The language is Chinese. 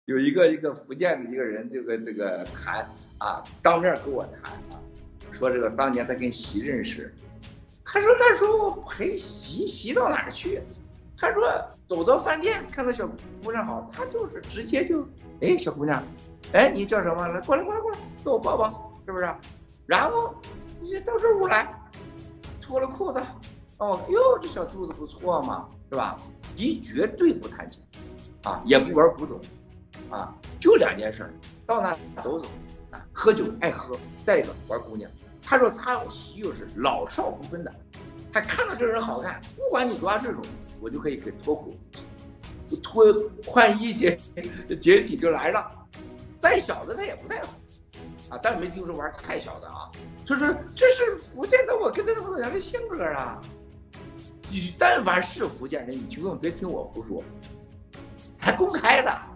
有一个福建的一个人，这个谈啊，当面跟我谈啊，说这个当年他跟习认识，他说那时候陪习到哪儿去？他说走到饭店看到小姑娘好，他就是直接就哎小姑娘，哎你叫什么？来过来过来过来，给我抱抱，是不是？然后你到这屋来，脱了裤子，哦哟这小肚子不错嘛，是吧？绝对不谈钱，啊也不玩古董。啊，就2件事，到那走走，啊，喝酒爱喝，再一个玩姑娘。他说他习就是老少不分的，他看到这人好看，不管你多大岁数，我就可以给脱裤，换衣解体就来了。再小的他也不在乎，啊，但没听说玩太小的啊。所以说这是福建的，我跟他不一样的性格啊。你但凡是福建人，你去问，别听我胡说，他公开的。